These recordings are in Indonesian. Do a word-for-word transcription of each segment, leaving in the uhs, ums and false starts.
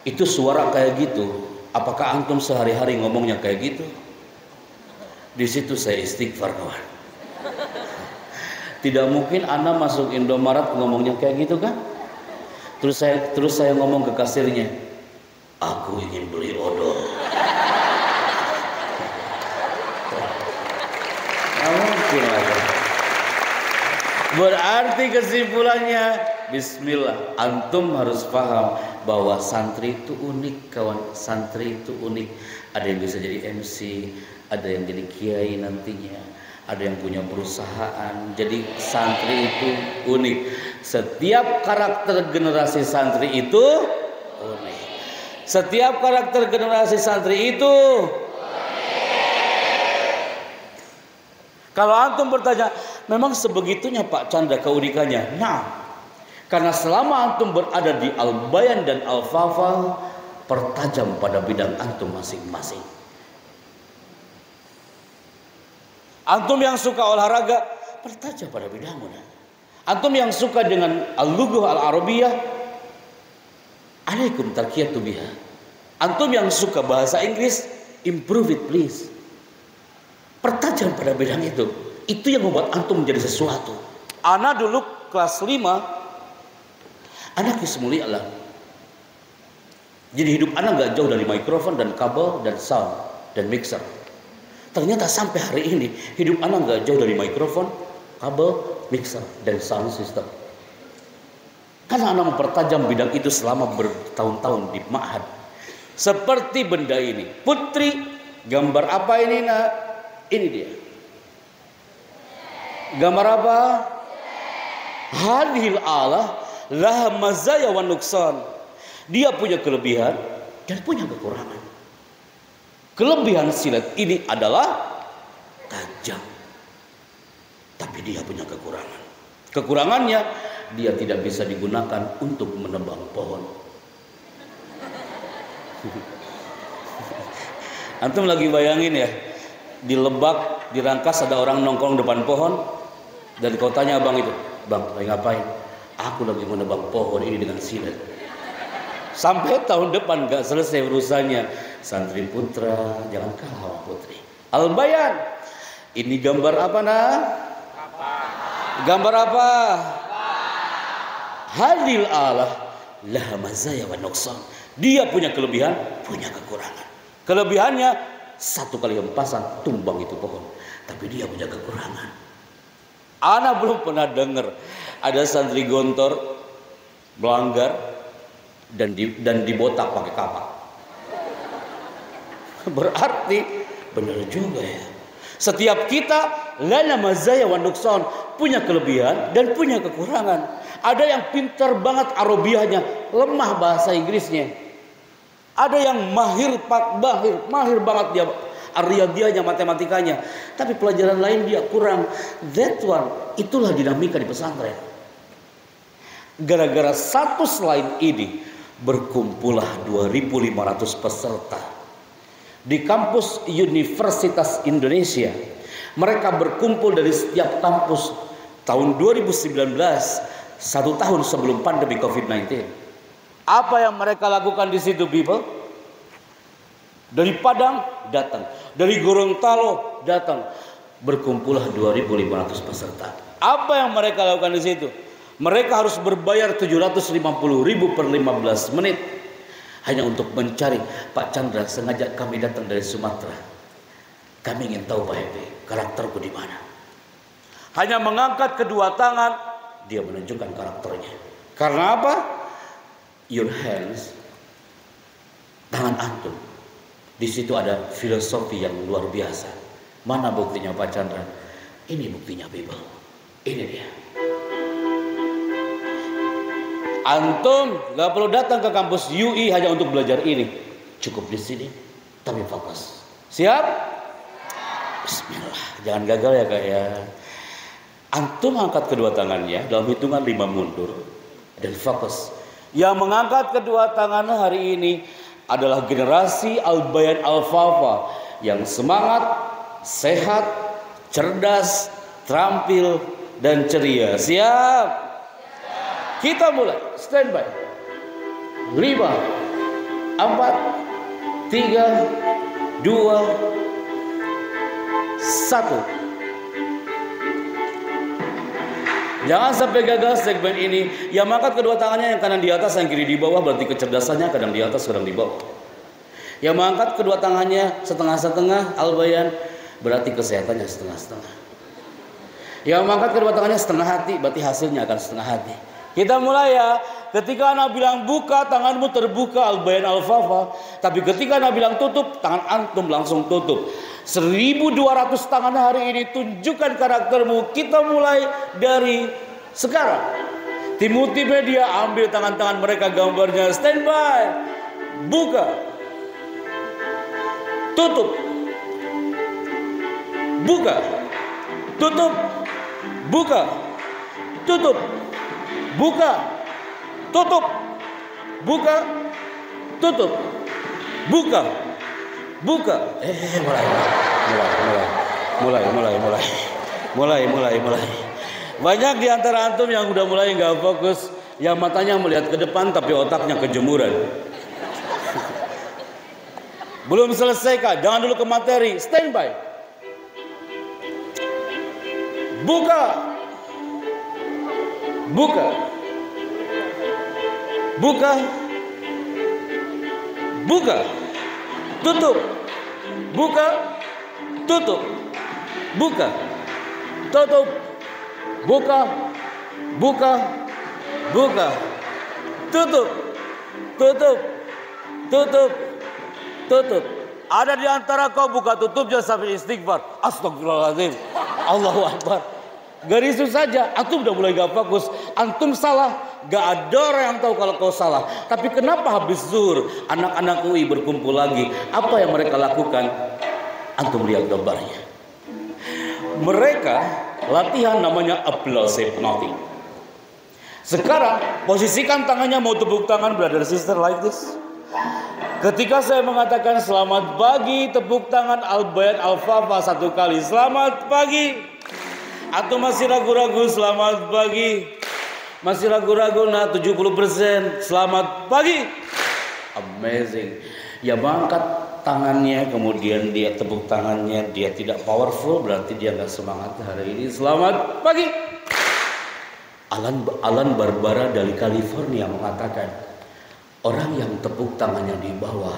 Itu suara kayak gitu. Apakah antum sehari-hari ngomongnya kayak gitu? Di situ saya istighfar kawan. Tidak mungkin ana masuk Indomaret ngomongnya kayak gitu kan? Terus saya terus saya ngomong ke kasirnya, aku ingin beli odol. Nah, mungkin lah. Berarti kesimpulannya, bismillah, antum harus paham bahwa santri itu unik kawan. Santri itu unik. Ada yang bisa jadi M C, ada yang jadi kiai nantinya, ada yang punya perusahaan. Jadi santri itu unik. Setiap karakter generasi santri itu unik. Setiap karakter generasi santri itu kalau antum bertanya, memang sebegitunya Pak Chandra keunikannya? Nah, karena selama antum berada di Al-Bayan dan Al-Fafal, pertajam pada bidang antum masing-masing. Antum yang suka olahraga, pertajam pada bidangmu. Antum yang suka dengan Al-Lughuh Al-Arabiyah, alaikum tarkiyatu biha. Antum yang suka bahasa Inggris, improve it please. Pertajam pada bidang itu. Itu yang membuat antum menjadi sesuatu. Ana dulu kelas lima, ana kismuli Allah. Jadi hidup ana gak jauh dari mikrofon dan kabel dan sound dan mixer. Ternyata sampai hari ini hidup ana gak jauh dari mikrofon, kabel, mixer dan sound system. Karena ana mempertajam bidang itu selama bertahun-tahun di ma'had. Seperti benda ini. Putri, gambar apa ini nak? Ini dia. Gambar apa? Hadhil Allah lah mazaya wa nuksan. Dia punya kelebihan dan punya kekurangan. Kelebihan silet ini adalah tajam. Tapi dia punya kekurangan. Kekurangannya, dia tidak bisa digunakan untuk menebang pohon. Antum lagi bayangin ya, di Lebak, di Rangkas ada orang nongkrong depan pohon, dan kau tanya abang itu, bang, lagi ngapain? Aku lagi menebang pohon ini dengan silet. Sampai tahun depan gak selesai urusannya. Santri putra, jangan kalah putri. Al-Bayan, ini gambar apa nak? Gambar apa? Hadil Allah lah mazaya wa nuksan. Dia punya kelebihan, punya kekurangan. Kelebihannya, satu kali hempasan tumbang itu pohon. Tapi dia punya kekurangan. Ana belum pernah dengar ada santri gontor melanggar dan di, dan dibotak pakai kapak. Berarti benar juga ya. Setiap kita lana mazaya wa nuksan, punya kelebihan dan punya kekurangan. Ada yang pintar banget Arabiahnya, lemah bahasa Inggrisnya. Ada yang mahir pak mahir, mahir banget dia Ar-Riyadiyahnya, matematikanya. Tapi pelajaran lain dia kurang. That one, itulah dinamika di pesantren. Gara-gara satu slide ini, berkumpullah dua ribu lima ratus peserta di kampus Universitas Indonesia. Mereka berkumpul dari setiap kampus tahun dua ribu sembilan belas, satu tahun sebelum pandemi covid sembilan belas. Apa yang mereka lakukan di situ, people? Dari Padang datang, dari Gorontalo datang, berkumpullah dua ribu lima ratus peserta. Apa yang mereka lakukan di situ? Mereka harus berbayar tujuh ratus lima puluh ribu per lima belas menit hanya untuk mencari Pak Chandra. Sengaja kami datang dari Sumatera. Kami ingin tahu Pak Hebi, karakterku di mana. Hanya mengangkat kedua tangan, dia menunjukkan karakternya. Karena apa? Your hands, tangan antum. Di situ ada filosofi yang luar biasa. Mana buktinya Pak Chandra? Ini buktinya, people. Ini dia. Antum gak perlu datang ke kampus U I hanya untuk belajar ini. Cukup di sini, tapi fokus. Siap? Bismillah. Jangan gagal ya kak ya. Antum angkat kedua tangannya dalam hitungan lima mundur dan fokus. Yang mengangkat kedua tangan hari ini adalah generasi Al-Bayan Al-Fafa yang semangat, sehat, cerdas, terampil, dan ceria. Siap? Kita mulai. Stand by. Lima, empat, tiga, dua, satu. Jangan sampai gagal segmen ini. Yang mengangkat kedua tangannya yang kanan di atas, yang kiri di bawah, berarti kecerdasannya kadang di atas, kadang di bawah. Yang mengangkat kedua tangannya setengah-setengah, Al-Bayan, berarti kesehatannya setengah-setengah. Yang mengangkat kedua tangannya setengah hati, berarti hasilnya akan setengah hati. Kita mulai ya. Ketika anak bilang buka, tanganmu terbuka, Al-Bayan Al-Fafa. Tapi ketika anak bilang tutup, tangan antum langsung tutup. seribu dua ratus tangan hari ini, tunjukkan karaktermu. Kita mulai dari sekarang. Tim multimedia ambil tangan-tangan mereka gambarnya. Standby. Buka. Tutup. Buka. Tutup. Buka. Tutup. Buka. Tutup. Buka. Tutup. Buka. Buka. Eh, mulai. Mulai, mulai. Mulai, mulai, mulai. Mulai, mulai, mulai. Banyak di antara antum yang udah mulai nggak fokus, yang matanya melihat ke depan tapi otaknya kejemuran. Belum selesai kah? Jangan dulu ke materi. Standby. Buka. Buka. Buka. Buka. Tutup. Buka. Tutup. Buka. Tutup. Buka. Buka. Buka. Tutup. Tutup. Tutup. Tutup. Ada di antara kau buka tutup jangan sampai istighfar. Astagfirullahaladzim. Allahu Akbar. Garis itu saja. Antum udah mulai gak fokus. Antum salah. Gak ada orang yang tahu kalau kau salah. Tapi kenapa habis zuhur anak-anak U I berkumpul lagi? Apa yang mereka lakukan? Antum lihat gambarnya. Mereka latihan namanya applause nothing. Sekarang posisikan tangannya, mau tepuk tangan brother sister like this. Ketika saya mengatakan selamat pagi, tepuk tangan Al-Bayan Al-Fafa satu kali. Selamat pagi. Atau masih ragu-ragu? Selamat pagi. Masih ragu-ragu? Nah, tujuh puluh persen. Selamat pagi. Amazing. Ya, mengangkat tangannya, kemudian dia tepuk tangannya, dia tidak powerful, berarti dia nggak semangat hari ini. Selamat pagi. Alan, Alan Barbara dari California mengatakan, orang yang tepuk tangannya di bawah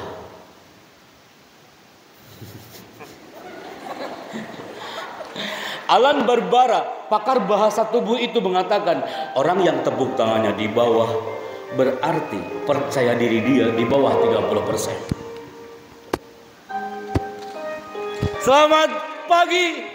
Alan Barbara, pakar bahasa tubuh itu mengatakan, orang yang tepuk tangannya di bawah berarti percaya diri dia di bawah tiga puluh persen. Selamat pagi.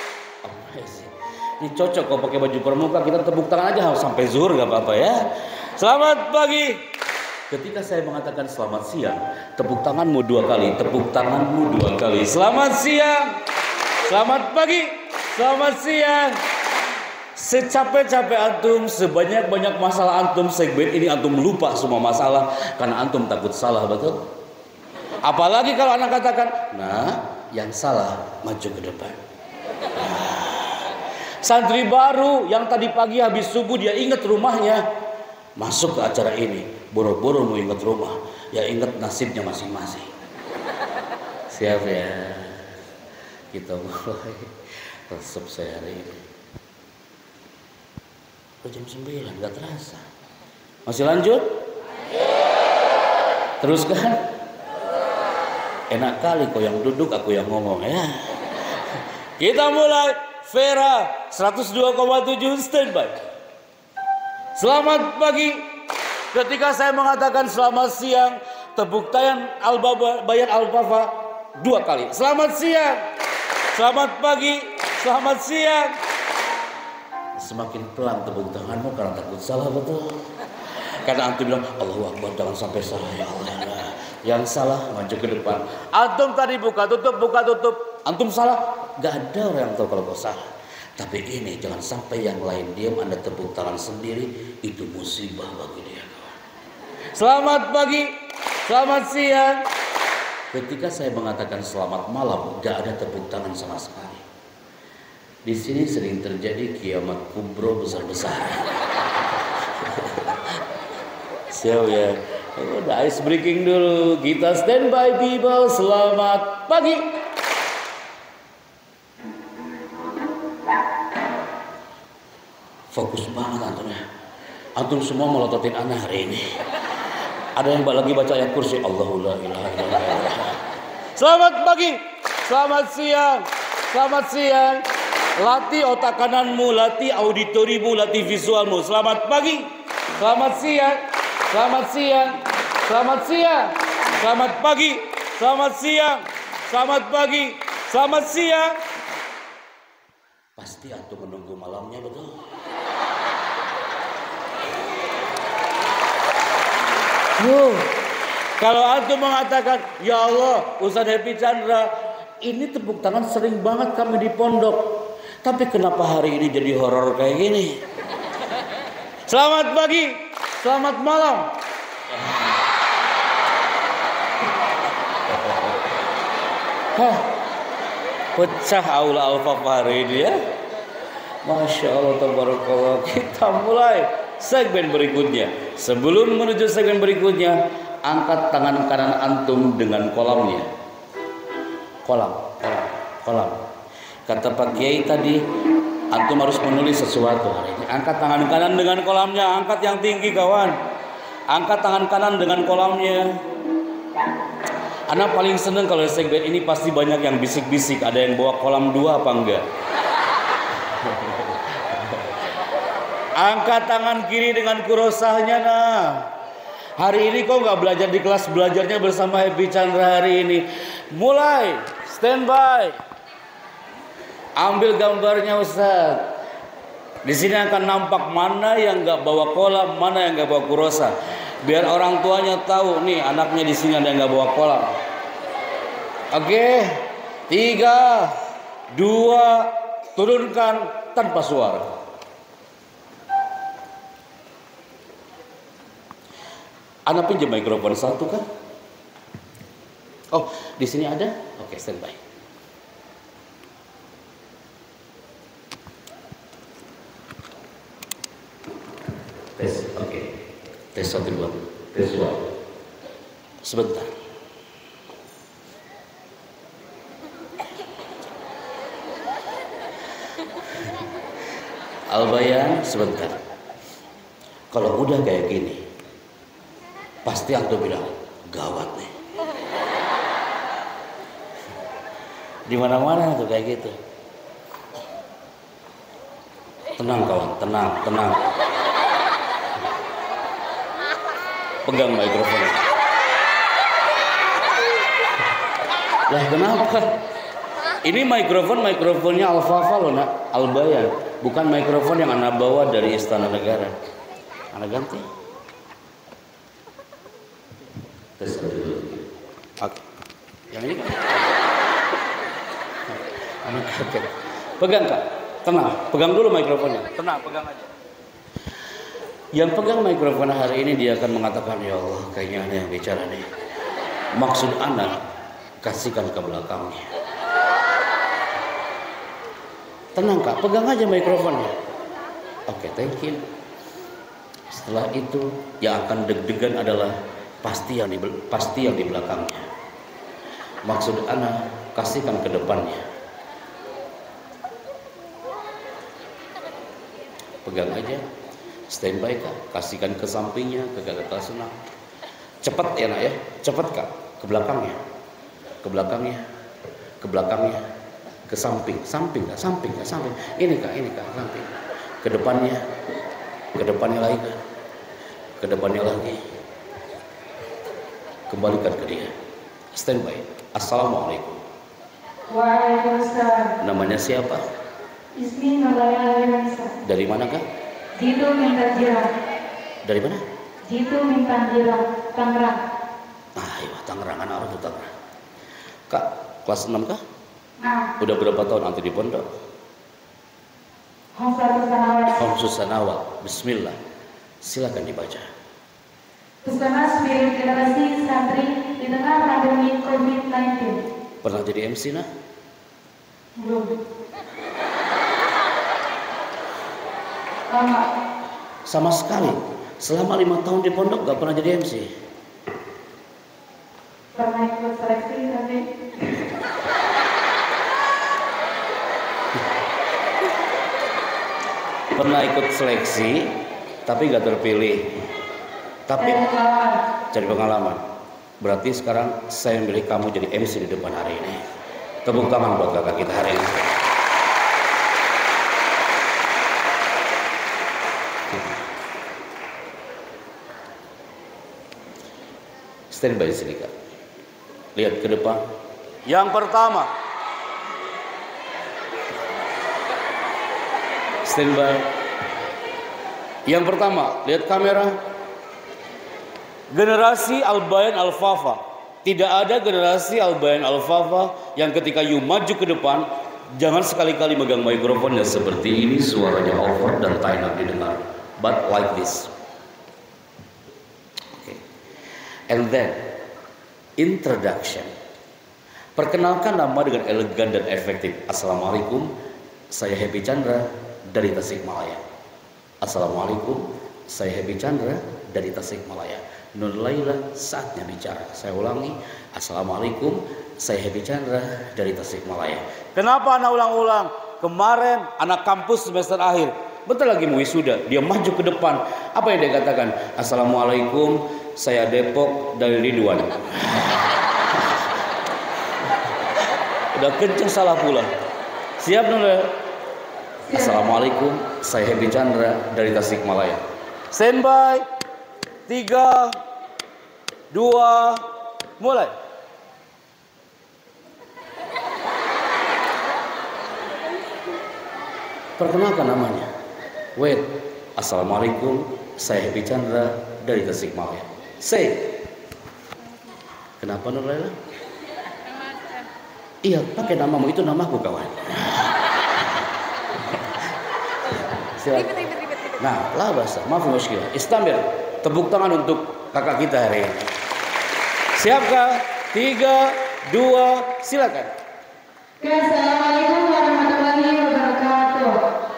Ini cocok kalau pakai baju pramuka, kita tepuk tangan aja sampai zuhur gak apa-apa ya. Selamat pagi. Ketika saya mengatakan selamat siang, tepuk tanganmu dua kali, tepuk tanganmu dua kali. Selamat siang. Selamat pagi. Selamat siang. Secapek-capek antum, sebanyak-banyak masalah antum, segmen ini antum lupa semua masalah karena antum takut salah, betul? Apalagi kalau anak katakan, nah, yang salah maju ke depan. Nah, santri baru yang tadi pagi habis subuh dia ingat rumahnya, masuk ke acara ini, boro-boro mau ingat rumah, ya ingat nasibnya masing-masing. Siap ya? Kita mulai resep saya hari ini. Oh, jam sembilan, gak terasa. Masih lanjut? Teruskan? Enak kali kau yang duduk, aku yang ngomong ya. Kita mulai. Vera seratus dua koma tujuh standby. Selamat pagi. Ketika saya mengatakan selamat siang, tepuk tangan Al-Bayan Al-Fafa dua kali. Selamat siang. Selamat pagi. Selamat siang. Semakin pelan tepuk tanganmu karena takut salah, betul? Karena antum bilang Allahu Akbar, jangan sampai salah ya Allah. Yang salah maju ke depan. Antum tadi buka tutup, buka tutup. Antum salah, gak ada orang yang tahu kalau kau salah. Tapi ini jangan sampai yang lain diam, Anda tepuk tangan sendiri, itu musibah bagi dia. Selamat pagi, selamat siang. Ketika saya mengatakan selamat malam, gak ada tepuk tangan sama sekali. Di sini sering terjadi kiamat kubro besar-besaran. Siap ya. Udah ice breaking dulu. Kita standby people. Selamat pagi. Fokus banget antum ya. Antum semua melototin ana hari ini. Ada yang lagi baca ayat kursi. Allahu la ilaha illallah. Selamat pagi. Selamat siang. Selamat siang. Latih otak kananmu, latih auditorimu, latih visualmu. Selamat pagi. Selamat siang. Selamat siang. Selamat siang. Selamat pagi. Selamat siang. Selamat pagi. Selamat siang. Pasti antum menunggu malamnya, betul? Yuh, kalau antum mengatakan, ya Allah, Ustaz Happy Chandra, ini tepuk tangan sering banget kami di pondok. Tapi kenapa hari ini jadi horor kayak gini? Selamat pagi, selamat malam. Hah, pecah aula Al-Fafar ini ya. Masya Allah, tabarakallah. Kita mulai segmen berikutnya. Sebelum menuju segmen berikutnya, angkat tangan kanan antum dengan kolamnya. Kolam, kolam, kolam. Kata Pak Kiai tadi, antum harus menulis sesuatu hari ini. Angkat tangan kanan dengan kolamnya, angkat yang tinggi kawan. Angkat tangan kanan dengan kolamnya. Anak paling seneng kalau segmen ini pasti banyak yang bisik-bisik. Ada yang bawa kolam dua apa enggak? Angkat tangan kiri dengan kurosahnya nah. Hari ini kok nggak belajar di kelas, belajarnya bersama Happy Chandra hari ini. Mulai, standby. Ambil gambarnya Ustaz. Di sini akan nampak mana yang nggak bawa kolam, mana yang nggak bawa kurosa. Biar orang tuanya tahu nih anaknya di sini ada yang nggak bawa kolam. Oke, tiga, dua, turunkan tanpa suara. Anak pinjam mikrofon satu kan? Oh, di sini ada? Oke, standby. Tes, oke. Okay. Tes satu dua. Tes dua. Sebentar. Albayan, sebentar. Kalau udah kayak gini, pasti antum bilang gawat nih. Di mana-mana tuh kayak gitu. Tenang kawan, tenang, tenang. Pegang mikrofon. Lah kenapa? Ini mikrofon mikrofonnya Al-Fafa loh nak, Albayan, bukan mikrofon yang anak bawa dari Istana Negara. Anak ganti. Tes dulu. Oke. Yang ini kan? Anak kaget. Pegang kak, tenang. Pegang dulu mikrofonnya. Tenang, pegang aja. Yang pegang mikrofon hari ini dia akan mengatakan, ya Allah, kayaknya ada yang bicara nih. Maksud anak, kasihkan ke belakangnya. Tenang kak, pegang aja mikrofonnya. Oke, thank you. Setelah itu, yang akan deg-degan adalah pasti yang di pasti yang di belakangnya. Maksud anak, kasihkan ke depannya. Pegang aja. Standby kak, kasihkan ke sampingnya, ke gagak senang. Cepat ya nak ya, cepat kak, ke belakangnya, ke belakangnya, ke belakangnya, ke samping, samping kak, samping kak, samping. Ini kak, ini kak, samping. Ke depannya, ke depannya lagi kak, ke depannya lagi. Kembalikan ke dia. Standby. Assalamualaikum. Waalaikumsalam. Namanya siapa? Ismi Nuraya. Dari mana kak? Jitu Mintan Jirang. Dari mana? Jitu Mintan Jirang, Tangerang. Ah, iya, Tangerang, anak orang tuh Tangerang. Kak, kelas enam kah? Nah. Udah berapa tahun nanti di pondok? Homsatu Sanawal. Homsus Sanawal. Bismillah. Silakan dibaca. Puskesmas Spirit Generasi Santri di tengah pandemi covid sembilan belas. Pernah jadi M C nak? Belum. Lama. Sama sekali. Selama lima tahun di pondok gak pernah jadi M C. pernah ikut seleksi tapi gak terpilih. Tapi cari pengalaman. Berarti sekarang saya memilih kamu jadi M C di depan hari ini. Tepuk tangan buat kakak kita hari ini. Stand by di sini kak. Lihat ke depan. Yang pertama. Stand by. Yang pertama, lihat kamera. Generasi Al-Bayan Al-Fafa. Tidak ada generasi Al-Bayan Al-Fafa yang ketika you maju ke depan, jangan sekali-kali megang mikrofonnya seperti ini, suaranya over dan tak enak didengar. But like this. And then introduction. Perkenalkan nama dengan elegan dan efektif. Assalamualaikum, saya Happy Chandra dari Tasikmalaya. Assalamualaikum, saya Happy Chandra dari Tasikmalaya. Nun Laila saatnya bicara. Saya ulangi. Assalamualaikum, saya Happy Chandra dari Tasikmalaya. Kenapa anak ulang-ulang? Kemarin anak kampus semester akhir, bentar lagi mau wisuda, dia maju ke depan. Apa yang dia katakan? Assalamualaikum, saya Depok dari Ridwan. Udah kenceng salah pula. Siap Nula? Assalamualaikum, saya Happy Chandra dari Tasikmalaya. Stand by. Tiga, dua, mulai. Perkenalkan namanya. Wait. Assalamualaikum, saya Happy Chandra dari Tasikmalaya. Say. Kenapa Nur Laila? Iya, pakai namamu, itu namaku kawan. Silakan. Nah, lah bahasa. Maaf muskilah. Istamir. Tepuk tangan untuk kakak kita hari ini. Siapkah? Tiga, dua, silakan. Assalamualaikum warahmatullahi wabarakatuh.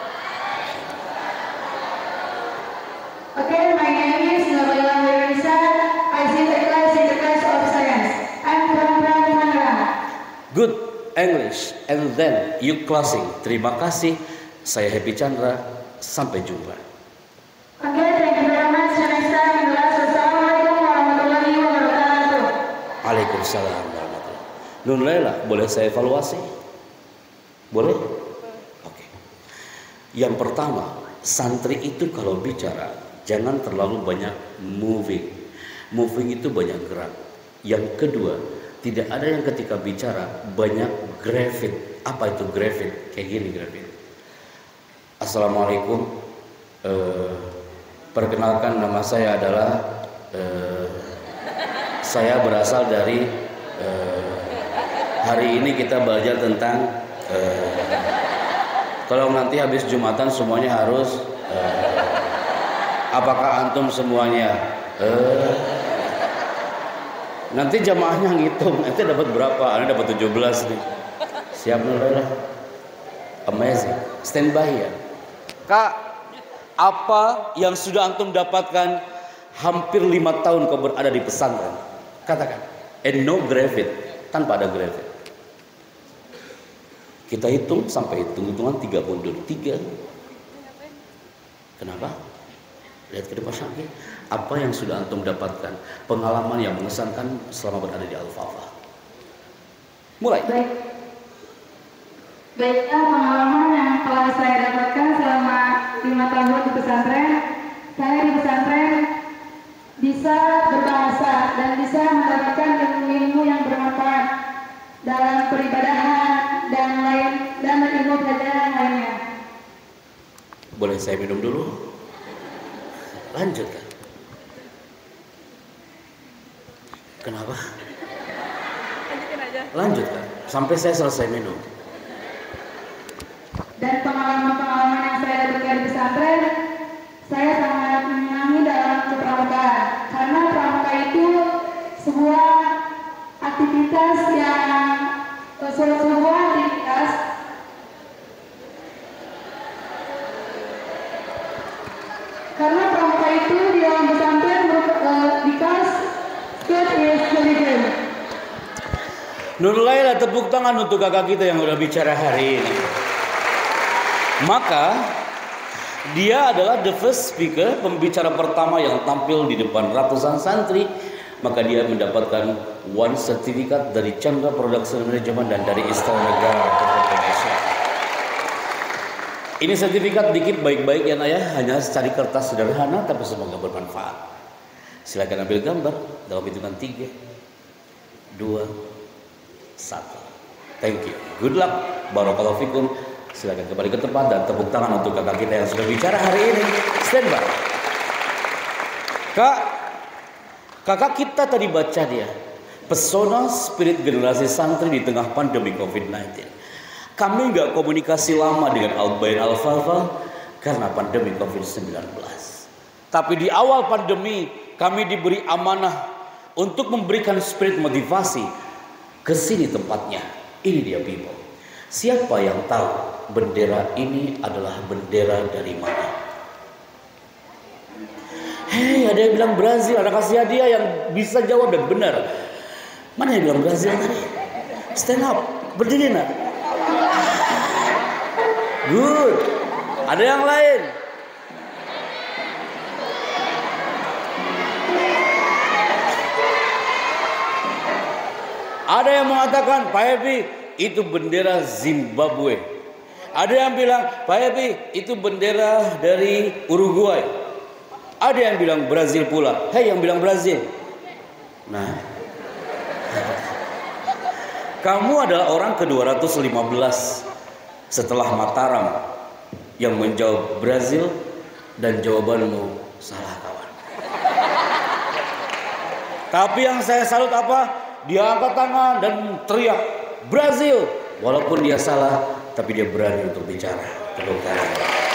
Okay, my name is Nurlaila Wirisa. I sit the class in the class of science. I'm from Manila. Good English and then you closing. Terima kasih. Saya Happy Chandra. Sampai jumpa. Okay, thank you very much. Next time in class. Assalamualaikum warahmatullahi wabarakatuh. Waalaikumsalam warahmatullahi. Nun Laila, boleh saya evaluasi? Boleh? Oke. Yang pertama, santri itu kalau bicara jangan terlalu banyak moving. Moving itu banyak gerak. Yang kedua, tidak ada yang ketika bicara banyak grafit. Apa itu grafit? Kayak gini grafit. Assalamualaikum. Uh, perkenalkan nama saya adalah uh, saya berasal dari uh, hari ini kita belajar tentang uh, kalau nanti habis Jumatan semuanya harus uh, apakah antum semuanya uh, nanti jamaahnya ngitung nanti dapat berapa, anda dapat tujuh belas nih. Siap dulu. Amazing. Stand by ya. Kak, apa yang sudah antum dapatkan hampir lima tahun kau berada di pesantren? Katakan. And no gravit, tanpa ada gravit. Kita hitung sampai hitung-hitungan tiga mundur. Tiga. Kenapa? Lihat ke depan lagi. Apa yang sudah antum dapatkan? Pengalaman yang mengesankan selama berada di Al-Fafa. Mulai. Baik. Baiklah, pengalaman yang telah saya dapatkan selama lima tahun di pesantren. Saya di pesantren bisa berbahasa dan bisa mendapatkan ilmu-ilmu yang bermanfaat dalam peribadahan dan lain dan ilmu pelajaran lainnya. Boleh saya minum dulu? Lanjutkan. Kenapa? Lanjutin aja. Lanjutkan sampai saya selesai minum. Dan pengalaman-pengalaman yang saya dapatkan di pesantren, saya sangat menyenangi dalam kepramukaan. Karena pramuka itu sebuah aktivitas yang sebuah aktivitas karena pramuka itu di dalam pesantren uh, because God is religion. Nur Laila, tepuk tangan untuk kakak kita yang udah bicara hari ini. Maka Dia adalah the first speaker, pembicara pertama yang tampil di depan ratusan santri. Maka dia mendapatkan one sertifikat dari Chandra Production Management dan dari Istana Negara Republik Indonesia. Ini sertifikat dikit baik-baik ya Naya, hanya secari kertas sederhana tapi semoga bermanfaat. Silakan ambil gambar dalam hitungan tiga, dua, satu. Thank you. Good luck. Barakallahu fikum. Silakan kembali ke tempat dan tepuk tangan untuk kakak kita yang sudah bicara hari ini. Stand by. Kak, kakak kita tadi baca dia pesona spirit generasi santri di tengah pandemi covid sembilan belas. Kami nggak komunikasi lama dengan Al-Bayan Al-Fafa karena pandemi covid sembilan belas. Tapi di awal pandemi kami diberi amanah untuk memberikan spirit motivasi. Kesini tempatnya. Ini dia people. Siapa yang tahu bendera ini adalah bendera dari mana? Hei, ada yang bilang Brazil. Ada kasih hadiah yang bisa jawab dan benar. Mana yang bilang Brazil tadi? Stand up, berdiri nak. Good. Ada yang lain? Ada yang mengatakan Pak Happy itu bendera Zimbabwe. Ada yang bilang Pak Happy itu bendera dari Uruguay. Ada yang bilang Brazil pula. Hei, yang bilang Brazil. Nah, kamu adalah orang ke dua ratus lima belas setelah Mataram yang menjawab Brazil dan jawabanmu salah kawan. Tapi yang saya salut apa? Dia angkat tangan dan teriak Brazil. Walaupun dia salah, tapi dia berani untuk bicara. Tepuk tangan.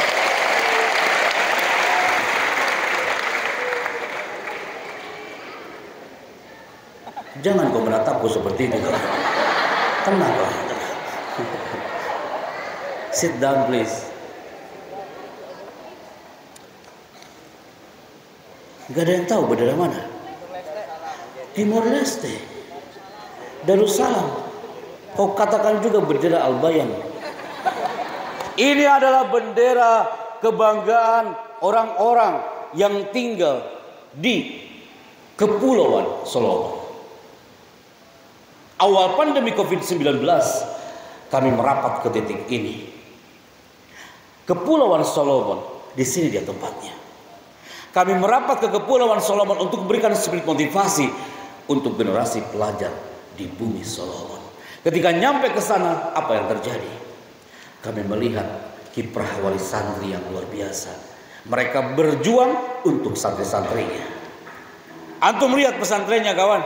Jangan kau menatapku seperti itu. Tenang kau. Sit down please. Gak ada yang tahu bendera mana. Timor Leste. Darussalam. Kau katakan juga bendera Al-Bayan. Ini adalah bendera kebanggaan orang-orang yang tinggal di Kepulauan Solomon. Awal pandemi covid sembilan belas kami merapat ke titik ini. Kepulauan Solomon, di sini dia tempatnya. Kami merapat ke Kepulauan Solomon untuk memberikan spirit motivasi untuk generasi pelajar di bumi Solomon. Ketika nyampe ke sana, apa yang terjadi? Kami melihat kiprah wali santri yang luar biasa. Mereka berjuang untuk santri-santrinya. Antum lihat pesantrennya kawan.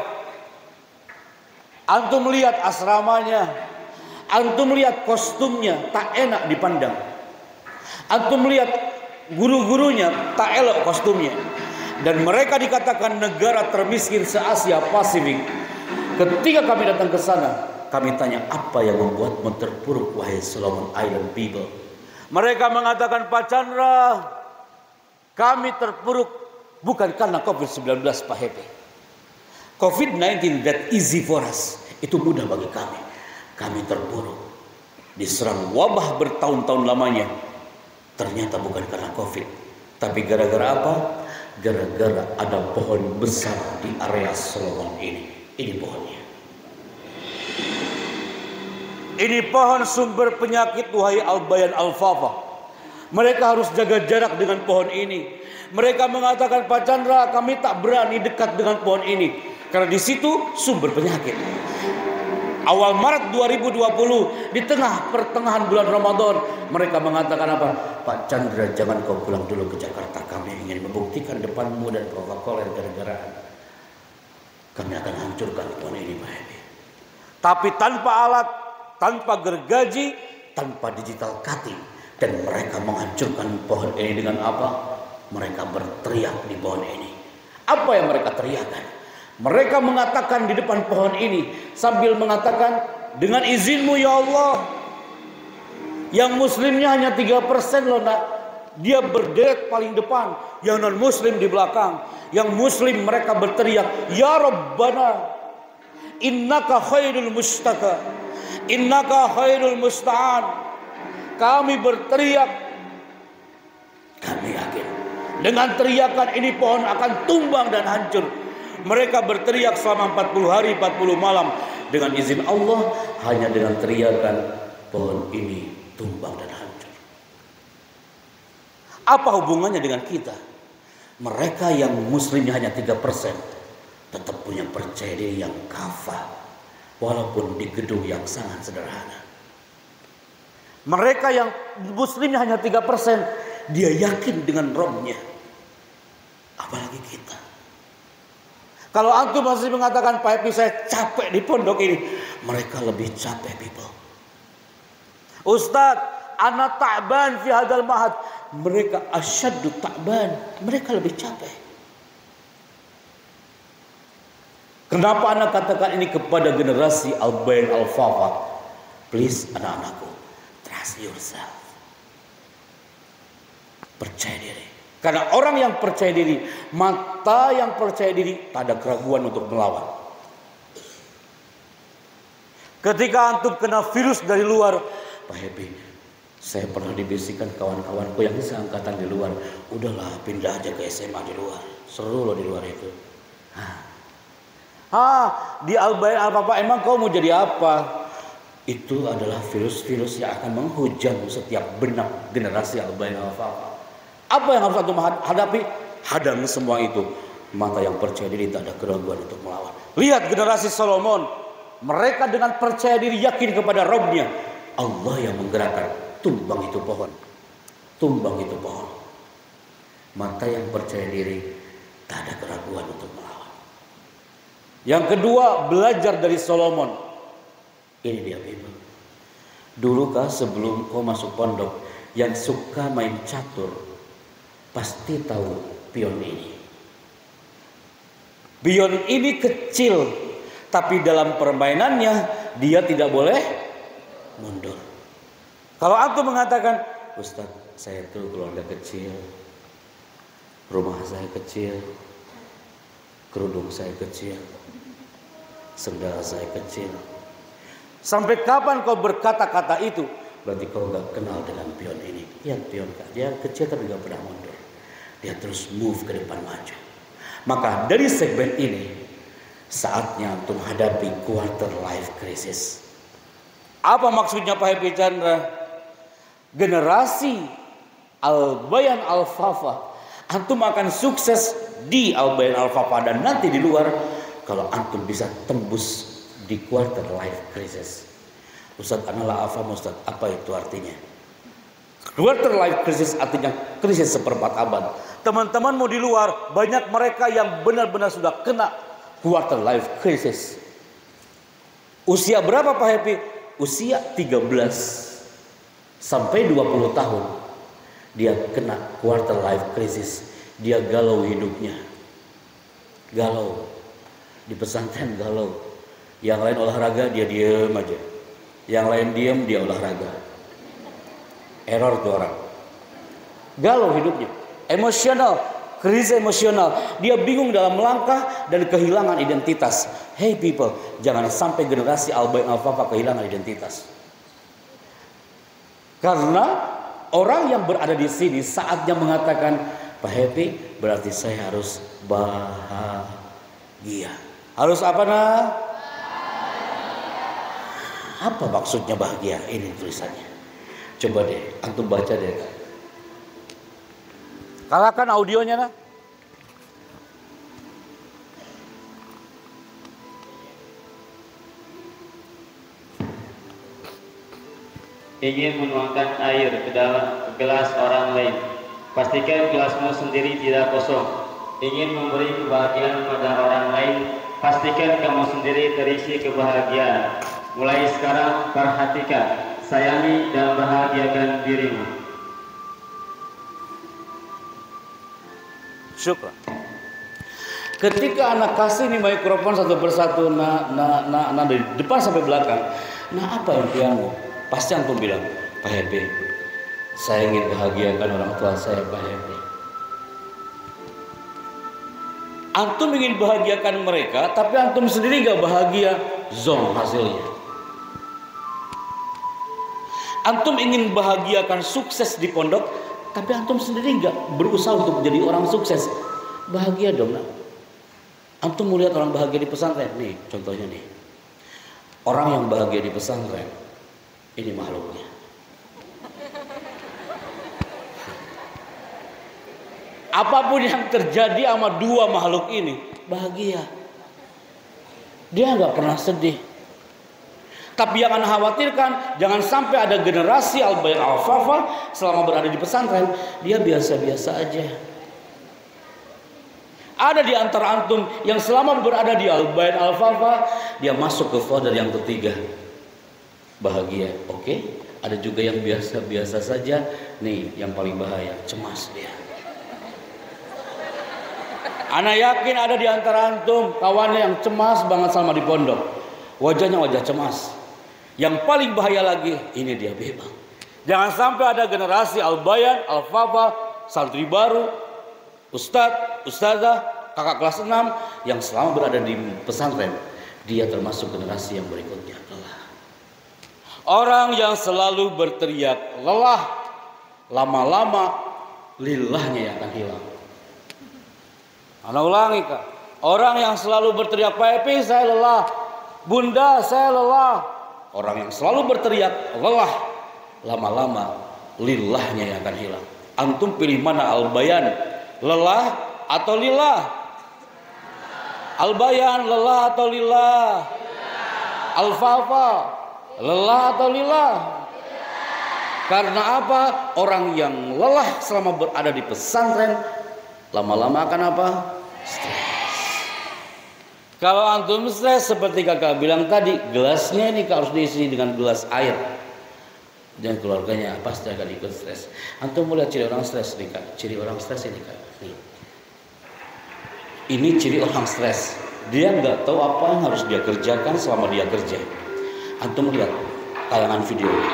Antum lihat asramanya. Antum lihat kostumnya, tak enak dipandang. Antum lihat guru-gurunya, tak elok kostumnya. Dan mereka dikatakan negara termiskin se-Asia Pasifik. Ketika kami datang ke sana, kami tanya, apa yang membuatmu terpuruk wahai Solomon Island people? Mereka mengatakan, Pak Chandra, kami terpuruk bukan karena covid sembilan belas Pak Happy. covid sembilan belas that easy for us. Itu mudah bagi kami. Kami terpuruk. Diserang wabah bertahun-tahun lamanya. Ternyata bukan karena covid. Tapi gara-gara apa? Gara-gara ada pohon besar di area Solomon ini. Ini pohonnya. Ini pohon sumber penyakit wahai Al-Bayan Al-Fafa. Mereka harus jaga jarak dengan pohon ini. Mereka mengatakan, Pak Chandra, kami tak berani dekat dengan pohon ini karena di situ sumber penyakit. Awal Maret dua ribu dua puluh, di tengah pertengahan bulan Ramadan, mereka mengatakan apa? Pak Chandra, jangan kau pulang dulu ke Jakarta. Kami ingin membuktikan depanmu dan protokoler gara-gara kami akan hancurkan pohon ini, Pak Happy. Tapi tanpa alat, tanpa gergaji, tanpa digital cutting. Dan mereka menghancurkan pohon ini dengan apa? Mereka berteriak di pohon ini. Apa yang mereka teriakkan? Mereka mengatakan di depan pohon ini sambil mengatakan, dengan izinmu ya Allah, yang muslimnya hanya tiga persen loh nak. Dia berderet paling depan, yang non muslim di belakang. Yang muslim mereka berteriak, Ya Rabbana, innaka khairul mustaka, innaka khairul musta'an. Kami berteriak, Kami yakin dengan teriakan ini pohon akan tumbang dan hancur. Mereka berteriak selama empat puluh hari empat puluh malam. Dengan izin Allah, hanya dengan teriakan pohon ini tumbang dan hancur. Apa hubungannya dengan kita? Mereka yang muslimnya hanya tiga persen tetap punya percaya diri yang kafah, walaupun di gedung yang sangat sederhana. Mereka yang muslimnya hanya tiga persen, dia yakin dengan Robnya. Apalagi kita. Kalau antum masih mengatakan, Pak Happy saya capek di pondok ini, mereka lebih capek, people. Ustadz, ana ta'ban fi hadal mahad. Mereka asyaddu ta'ban. Mereka lebih capek. Kenapa anak katakan ini kepada generasi Al-Bayan Al-Fafa? Please anak-anakku, trust yourself. Percaya diri. Karena orang yang percaya diri, mata yang percaya diri, tak ada keraguan untuk melawan. Ketika antum kena virus dari luar, Pak Happy, saya pernah dibisikkan kawan-kawanku yang seangkatan di luar, udahlah pindah aja ke S M A di luar, seru loh di luar itu. Hah, ah, di Al-Bayan Al-Fafa emang kau mau jadi apa? Itu adalah virus-virus yang akan menghujam setiap benak generasi Al-Bayan Al-Fafa. Apa yang harus antum hadapi? Hadang semua itu. Maka yang percaya diri tak ada keraguan untuk melawan. Lihat generasi Solomon. Mereka dengan percaya diri yakin kepada Rabbnya. Allah yang menggerakkan. Tumbang itu pohon. Tumbang itu pohon. Mata yang percaya diri tak ada keraguan untuk melawan. Yang kedua, belajar dari Solomon. Ini dia, people. Dulu kah sebelum kau masuk pondok, yang suka main catur pasti tahu pion ini. Pion ini kecil, tapi dalam permainannya dia tidak boleh mundur. Kalau antum mengatakan, Ustaz, saya itu keluarga kecil, rumah saya kecil, kerudung saya kecil, sendal saya kecil. Sampai kapan kau berkata-kata itu? Berarti kau gak kenal dengan pion ini. Lihat pion, dia kecil tapi gak pernah mundur. Dia terus move ke depan maju. Maka dari segmen ini, saatnya untuk menghadapi quarter life crisis. Apa maksudnya Pak Happy Chandra? Generasi Al-Bayan Al-Fafa, antum akan sukses di Al-Bayan Al-Fafa dan nanti di luar kalau antum bisa tembus di quarter life crisis. Ustaz, analah afam Ustaz, apa itu artinya? Quarter life crisis artinya krisis seperempat abad. Teman-temanmu di luar, banyak mereka yang benar-benar sudah kena quarter life crisis. Usia berapa Pak Happy? Usia tiga belas sampai dua puluh tahun. Dia kena quarter life crisis. Dia galau hidupnya. Galau. Di pesantren galau. Yang lain olahraga, dia diem aja. Yang lain diem, dia olahraga. Error tuh orang. Galau hidupnya. Emosional, krisis emosional. Dia bingung dalam melangkah dan kehilangan identitas. Hey people, jangan sampai generasi Al-Bayan Al-Fafa kehilangan identitas. Karena orang yang berada di sini saatnya mengatakan, Pak Happy, berarti saya harus bahagia. Harus apa nah? Apa maksudnya bahagia? Ini tulisannya. Coba deh, antum baca deh. Kalahkan audionya nah. Ingin menuangkan air ke dalam gelas orang lain, pastikan gelasmu sendiri tidak kosong. Ingin memberi kebahagiaan pada orang lain, pastikan kamu sendiri terisi kebahagiaan. Mulai sekarang perhatikan, sayangi dan bahagiakan dirimu. Syukur. Ketika anak kasih nih mikrofon satu persatu, nah, nah, nah, nah dari depan sampai belakang, nah apa impianmu? Pasti antum bilang, Pak Happy, saya ingin bahagiakan orang tua saya, Pak Happy. Antum ingin bahagiakan mereka, tapi antum sendiri gak bahagia, zong hasilnya. Antum ingin bahagiakan sukses di pondok, tapi antum sendiri nggak berusaha untuk menjadi orang sukses, bahagia dong nak. Antum melihat orang bahagia di pesantren, nih contohnya nih, orang yang bahagia di pesantren, ini makhluknya. Apapun yang terjadi sama dua makhluk ini, bahagia. Dia nggak pernah sedih. Tapi yang anda khawatirkan, jangan sampai ada generasi Al-Bayan Al-Fafa selama berada di pesantren, dia biasa-biasa aja. Ada di antara antum yang selama berada di Al-Bayan Al-Fafa, dia masuk ke folder yang ketiga, bahagia. Oke, ada juga yang biasa-biasa saja. Nih yang paling bahaya, cemas dia. Ana yakin ada di antara antum kawannya yang cemas banget sama di pondok, wajahnya wajah cemas. Yang paling bahaya lagi, ini dia bebas. Jangan sampai ada generasi Al-Bayan, Al-Fafa, santri baru, ustadz, ustazah, kakak kelas enam yang selama berada di pesantren, dia termasuk generasi yang berikutnya lelah. Orang yang selalu berteriak lelah, lama-lama lilahnya yang akan hilang. Ana ulangi kak, orang yang selalu berteriak Pak Epi saya lelah, Bunda saya lelah. Orang yang selalu berteriak lelah, lama-lama lilahnya yang akan hilang. Antum pilih mana, Al-Bayan lelah atau lillah? Al-Bayan lelah atau lillah? Al-Fafa lelah atau lillah? Karena apa? Orang yang lelah selama berada di pesantren, lama-lama akan apa? Stres. Kalau antum stres seperti kakak bilang tadi, gelasnya ini harus diisi dengan gelas air. Dan keluarganya pasti akan ikut stres. Antum mulai ciri orang stres nih kak. Ciri orang stres ini kak. Nih. Ini ciri orang stres. Dia nggak tahu apa yang harus dia kerjakan selama dia kerja. Antum lihat tayangan video ini.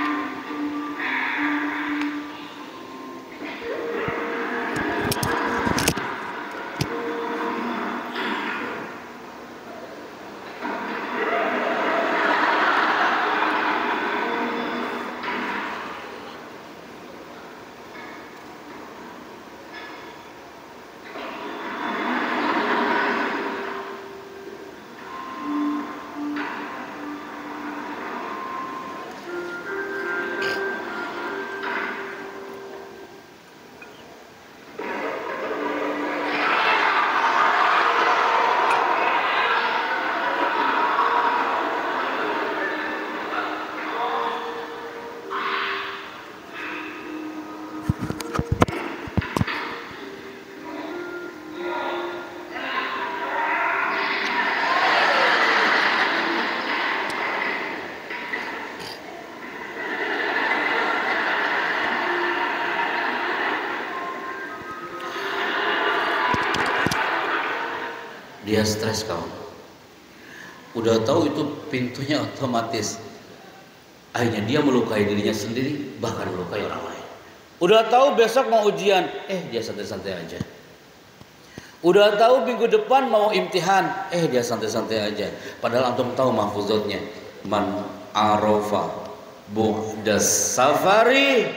Dia stres kawan. Udah tahu itu pintunya otomatis. Akhirnya dia melukai dirinya sendiri, bahkan melukai orang lain. Udah tahu besok mau ujian, eh dia santai-santai aja. Udah tahu minggu depan mau imtihan, eh dia santai-santai aja. Padahal antum tahu mahfuzatnya. Man arafa bu'das safari.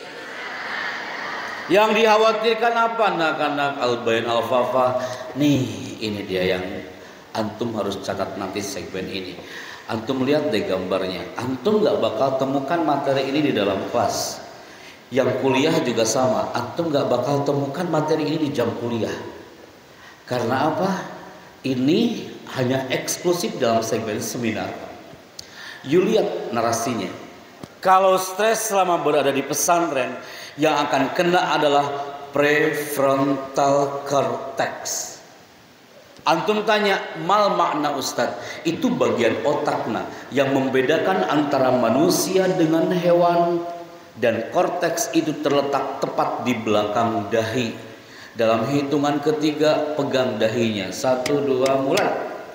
Yang dikhawatirkan apa anak-anak Al-Bayan Al-Fafa? Nih, ini dia yang antum harus catat nanti segmen ini. Antum lihat deh gambarnya. Antum gak bakal temukan materi ini di dalam kelas. Yang kuliah juga sama. Antum gak bakal temukan materi ini di jam kuliah. Karena apa? Ini hanya eksklusif dalam segmen seminar. You lihat narasinya. Kalau stres selama berada di pesantren, yang akan kena adalah prefrontal cortex. Antum tanya, mal makna Ustadz? Itu bagian otakna yang membedakan antara manusia dengan hewan. Dan korteks itu terletak tepat di belakang dahi. Dalam hitungan ketiga, pegang dahinya. Satu, dua, mulai.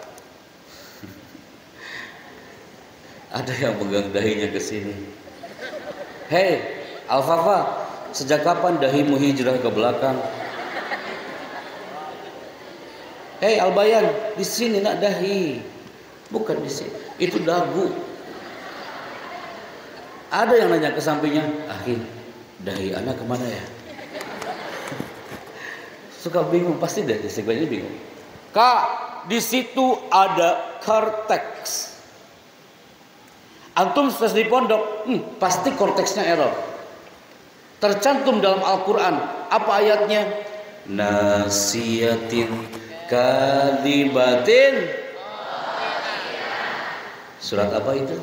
Ada yang pegang dahinya ke sini. Hei, Al-Fafa, sejak kapan dahimu hijrah ke belakang? Hei Al-Bayan, di sini nak dahi, bukan di sini. Itu dagu. Ada yang nanya ke sampingnya, akhi, Dahi anak kemana ya? Suka bingung, pasti deh di segmen ini bingung. Kak, di situ ada korteks. Antum stres di pondok, hmm, pasti korteksnya error. Tercantum dalam Al-Quran, apa ayatnya? Nasiyatin kadibatin. Surat apa itu?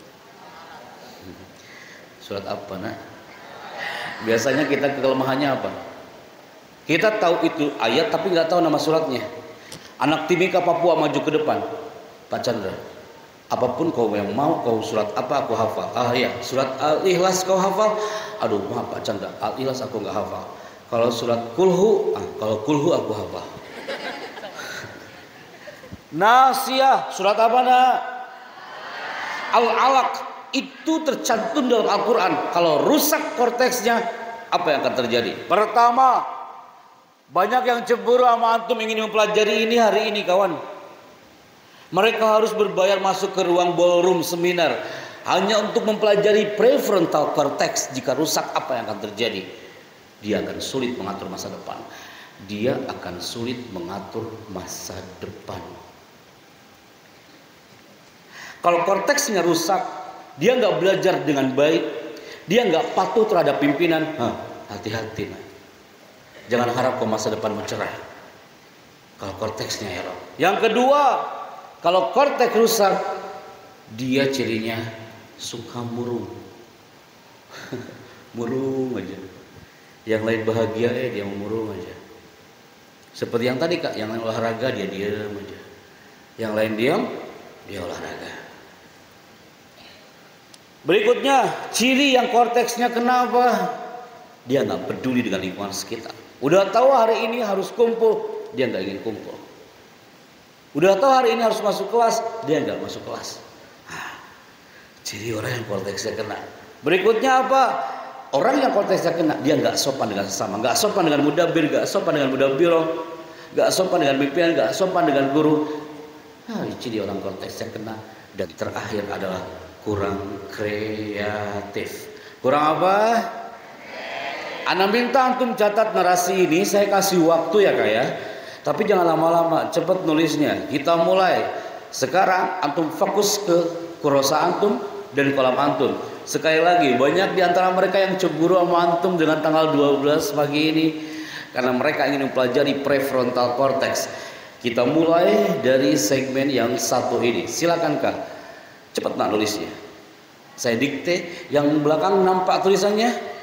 Surat apa nak? Biasanya kita kelemahannya apa? Kita tahu itu ayat tapi nggak tahu nama suratnya. Anak Timika Papua maju ke depan, Pak Chandra. Apapun kau yang mau, kau surat apa aku hafal. Ah ya, surat Al-Ikhlas kau hafal. Aduh maaf Pak Chandra, Al-Ikhlas aku nggak hafal. Kalau surat Kulhu, ah, kalau Kulhu aku hafal. Nasiyah, surat apa nak? Al-Alaq, itu tercantum dalam Al-Quran. Kalau rusak korteksnya, apa yang akan terjadi? Pertama, banyak yang cemburu sama antum ingin mempelajari ini hari ini kawan. Mereka harus berbayar masuk ke ruang ballroom seminar hanya untuk mempelajari prefrontal cortex. Jika rusak, apa yang akan terjadi? Dia akan sulit mengatur masa depan. Dia akan sulit mengatur masa depan. Kalau korteksnya rusak, dia nggak belajar dengan baik, dia nggak patuh terhadap pimpinan. Hah, hati-hati, nah. Jangan harap ke masa depan mencerah. Kalau korteksnya error. Yang kedua, kalau korteks rusak, dia cirinya suka murung. Murung aja. Yang lain bahagia eh dia murung aja. Seperti yang tadi Kak, yang lain olahraga dia diam aja. Yang lain diam, dia olahraga. Berikutnya, ciri yang korteksnya kenapa? Dia nggak peduli dengan lingkungan sekitar. Udah tahu hari ini harus kumpul, dia nggak ingin kumpul. Udah tahu hari ini harus masuk kelas, dia nggak masuk kelas. Nah, ciri orang yang korteksnya kena. Berikutnya apa? Orang yang korteksnya kena, dia nggak sopan dengan sesama, nggak sopan dengan mudabir, nggak sopan dengan mudabiro, nggak sopan dengan pimpinan, nggak sopan dengan guru. Nah, ciri orang korteksnya kena. Dan terakhir adalah kurang kreatif. Kurang apa? Ana minta antum catat narasi ini, saya kasih waktu ya Kak ya. Tapi jangan lama-lama, cepat nulisnya. Kita mulai. Sekarang antum fokus ke kurosa antum dan kolam antum. Sekali lagi, banyak di antara mereka yang cemburu sama antum dengan tanggal dua belas pagi ini karena mereka ingin mempelajari prefrontal cortex. Kita mulai dari segmen yang satu ini. Silakan Kak. Cepat nak nulisnya. Saya dikte, yang belakang nampak tulisannya?